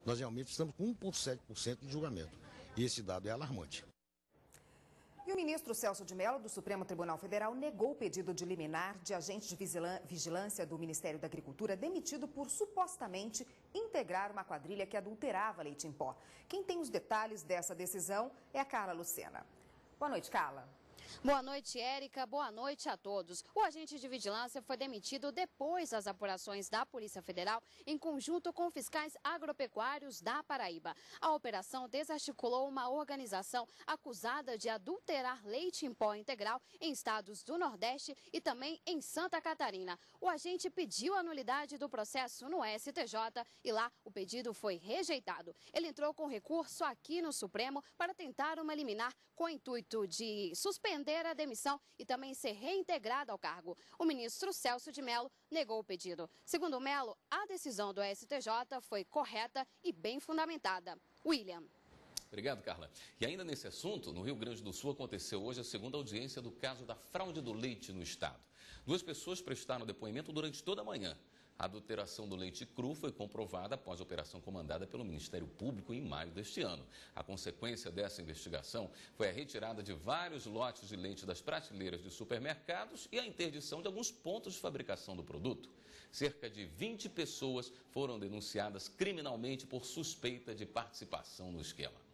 nós realmente estamos com 1,7% de julgamento. E esse dado é alarmante. E o ministro Celso de Mello, do Supremo Tribunal Federal, negou o pedido de liminar de agente de vigilância do Ministério da Agricultura demitido por supostamente integrar uma quadrilha que adulterava leite em pó. Quem tem os detalhes dessa decisão é a Carla Lucena. Boa noite, Carla. Boa noite, Érica. Boa noite a todos. O agente de vigilância foi demitido depois das apurações da Polícia Federal em conjunto com fiscais agropecuários da Paraíba. A operação desarticulou uma organização acusada de adulterar leite em pó integral em estados do Nordeste e também em Santa Catarina. O agente pediu a nulidade do processo no STJ e lá o pedido foi rejeitado. Ele entrou com recurso aqui no Supremo para tentar uma liminar com o intuito de suspender a demissão e também ser reintegrado ao cargo. O ministro Celso de Mello negou o pedido. Segundo Mello, a decisão do STJ foi correta e bem fundamentada. William. Obrigado, Carla. E ainda nesse assunto, no Rio Grande do Sul aconteceu hoje a segunda audiência do caso da fraude do leite no estado. 2 pessoas prestaram depoimento durante toda a manhã. A adulteração do leite cru foi comprovada após a operação comandada pelo Ministério Público em maio deste ano. A consequência dessa investigação foi a retirada de vários lotes de leite das prateleiras de supermercados e a interdição de alguns pontos de fabricação do produto. Cerca de 20 pessoas foram denunciadas criminalmente por suspeita de participação no esquema.